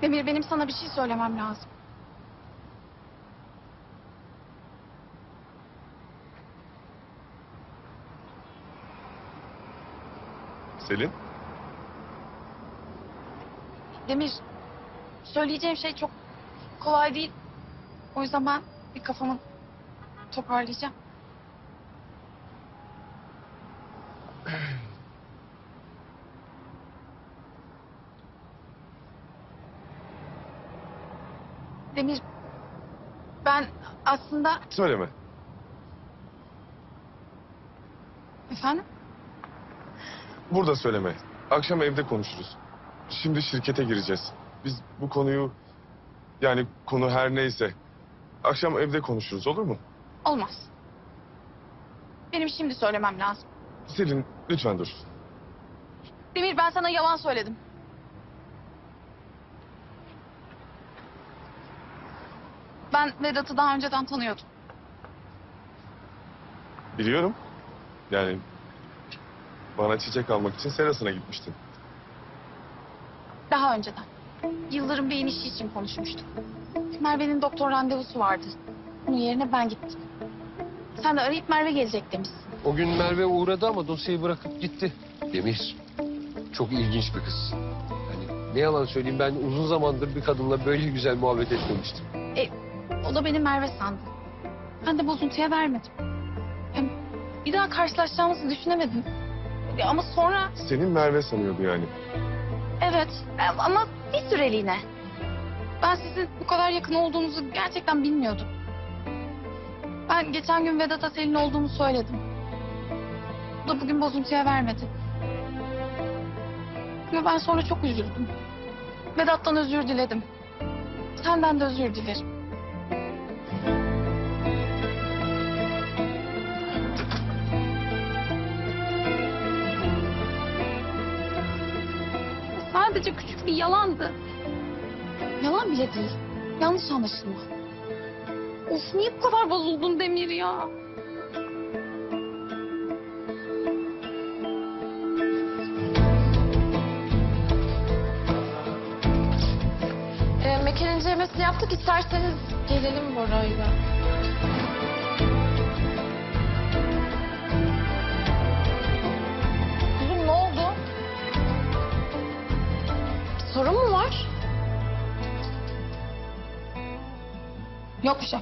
Demir, benim sana bir şey söylemem lazım. Selin? Demir, söyleyeceğim şey çok kolay değil. O yüzden ben bir kafamı toparlayacağım. Demir, ben aslında... Söyleme. Efendim? Burada söyleme. Akşam evde konuşuruz. Şimdi şirkete gireceğiz. Biz bu konuyu... Yani konu her neyse... Akşam evde konuşuruz, olur mu? Olmaz. Benim şimdi söylemem lazım. Selin, lütfen dur. Demir, ben sana yalan söyledim. Ben Vedat'ı daha önceden tanıyordum. Biliyorum. Yani... Bana çiçek almak için serasına gitmiştin. Daha önceden. Yıldırım Bey'in işi için konuşmuştuk. Merve'nin doktor randevusu vardı. Bunun yerine ben gittim. Sen de arayıp Merve gelecek demişsin. O gün Merve uğradı ama dosyayı bırakıp gitti. Demir, çok ilginç bir kız. Yani ne yalan söyleyeyim, ben uzun zamandır bir kadınla böyle güzel muhabbet etmemiştim. O da beni Merve sandı. Ben de bozuntuya vermedim. Hem bir daha karşılaşacağımızı düşünemedim. Ama sonra Senin Merve sanıyordu yani. evet, ama bir süreliğine. Ben sizin bu kadar yakın olduğunuzu gerçekten bilmiyordum. Ben geçen gün Vedat'a Selin olduğumu söyledim. O da bugün bozuntuya vermedi. Ve ben sonra çok üzüldüm. Vedat'tan özür diledim. Senden de özür dilerim. Sadece küçük bir yalandı. Yalan bile değil. Yanlış anlaşılma. Of, niye bu kadar bozuldun Demir ya? Mekan incelemesini yaptık. İsterseniz gelelim Bora'yla. Kuzum, ne oldu? Sorun mu var? Yok bir şey.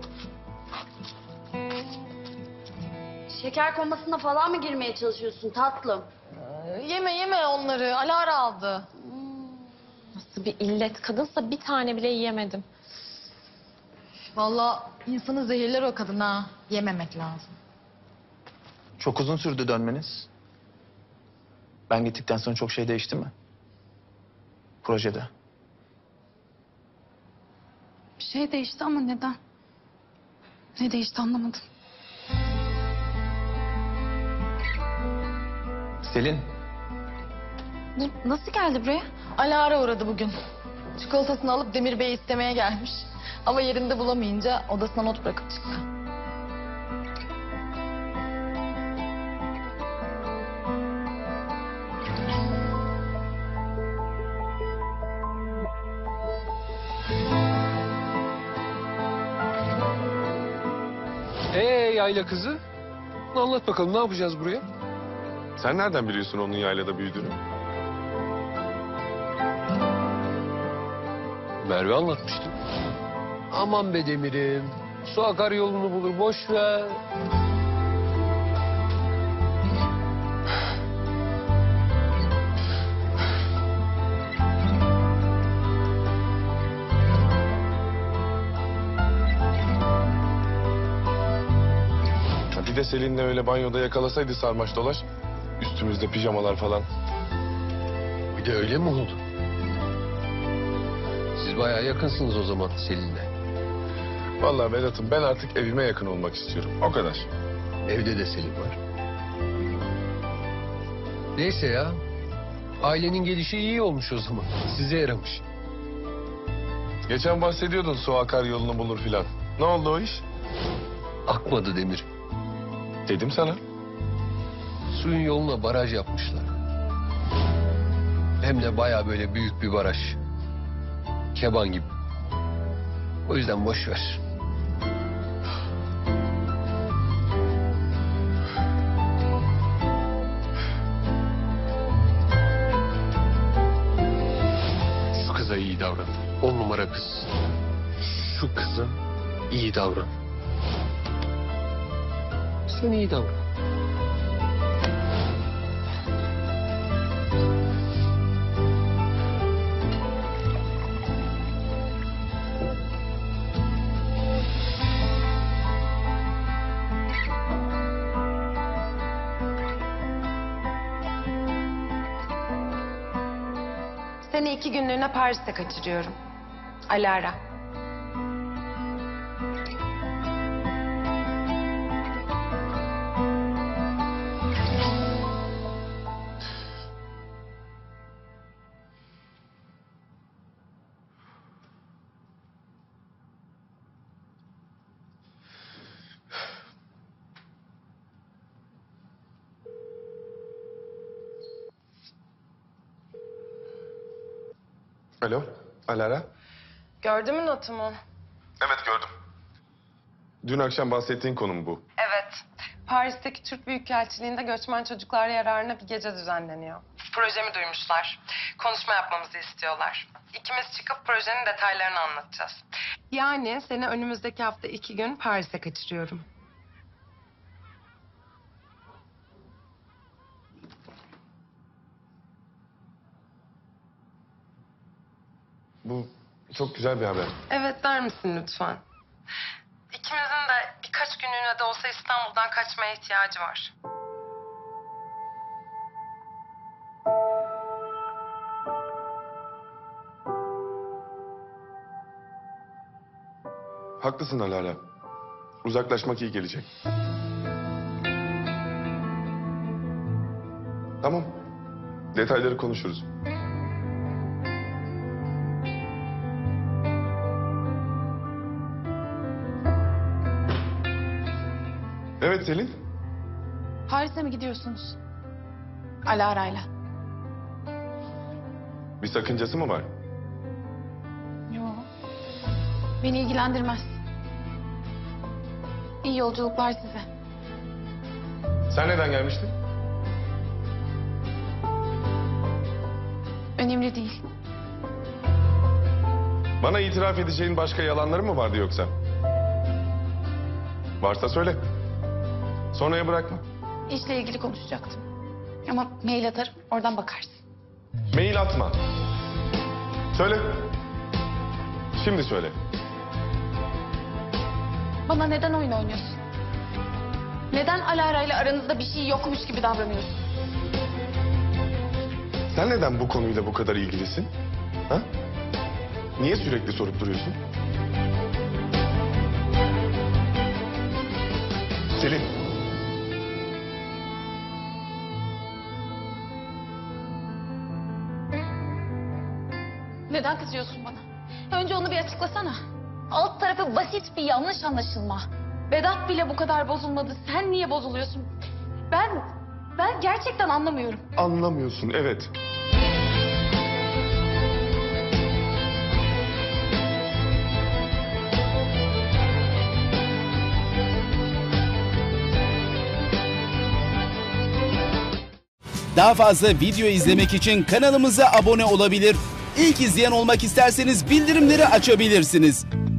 Şeker komasına falan mı girmeye çalışıyorsun tatlım? Yeme onları. Alara aldı. Nasıl bir illet kadınsa bir tane bile yiyemedim. Vallahi insanı zehirler o kadın ha. Yememek lazım. Çok uzun sürdü dönmeniz. Ben gittikten sonra çok şey değişti mi? Projede. Bir şey değişti ama neden? Ne değişti anlamadım. Selin, Bu nasıl geldi buraya? Alara uğradı bugün. Çikolatasını alıp Demir Bey'i istemeye gelmiş. Ama yerinde bulamayınca odasına not bırakıp çıktı. Yayla kızı, anlat bakalım, ne yapacağız buraya? Sen nereden biliyorsun onun yaylada büyüdüğünü? Merve anlatmıştı. Aman be Demir'im, su akar yolunu bulur, boş ver. Bir de Selin'le öyle banyoda yakalasaydı sarmaş dolaş. Üstümüzde pijamalar falan. Bir de öyle mi oldu? Siz bayağı yakınsınız o zaman Selin'le. Vallahi Vedat'ım, ben artık evime yakın olmak istiyorum. O kadar. Evde de Selin var. Neyse ya. Ailenin gelişi iyi olmuş o zaman. Size yaramış. Geçen bahsediyordun su akar yolunu bulur filan. Ne oldu o iş? Akmadı Demir. Dedim sana. Suyun yoluna baraj yapmışlar. Hem de bayağı böyle büyük bir baraj. keban gibi. O yüzden boş ver. Şu kıza iyi davran. 10 numara kız. Şu kıza iyi davran. Sen iyi davran. Seni 2 günlüğüne Paris'te kaçırıyorum. Alara. Alo, Alara. Gördün mü notumu? Evet gördüm. Dün akşam bahsettiğin konu mu bu? Evet. Paris'teki Türk Büyükelçiliği'nde göçmen çocuklar yararına bir gece düzenleniyor. Projemi duymuşlar. Konuşma yapmamızı istiyorlar. İkimiz çıkıp projenin detaylarını anlatacağız. Yani seni önümüzdeki hafta 2 gün Paris'e kaçırıyorum. Bu çok güzel bir haber. Evet der misin lütfen? İkimizin de birkaç günlüğüne de olsa İstanbul'dan kaçmaya ihtiyacı var. Haklısın Alara. Uzaklaşmak iyi gelecek. Tamam. Detayları konuşuruz. Evet Selin. Paris'e mi gidiyorsunuz? Alara'yla. Bir sakıncası mı var? Yok. Beni ilgilendirmez. İyi yolculuklar size. Sen neden gelmiştin? Önemli değil. Bana itiraf edeceğin başka yalanların mı vardı yoksa? Varsa söyle. Sonraya bırakma. İşle ilgili konuşacaktım. Ama mail atarım, oradan bakarsın. Mail atma. Söyle. Şimdi söyle. Bana neden oyun oynuyorsun? Neden Alara'yla aranızda bir şey yokmuş gibi davranıyorsun? Sen neden bu konuyla bu kadar ilgilisin? Ha? Niye sürekli sorup duruyorsun? Selin. Neden kızıyorsun bana? Önce onu bir açıklasana. Alt tarafı basit bir yanlış anlaşılma. Vedat bile bu kadar bozulmadı. Sen niye bozuluyorsun? Ben gerçekten anlamıyorum. Anlamıyorsun, evet. Daha fazla video izlemek için kanalımıza abone olabilir. İlk izleyen olmak isterseniz bildirimleri açabilirsiniz.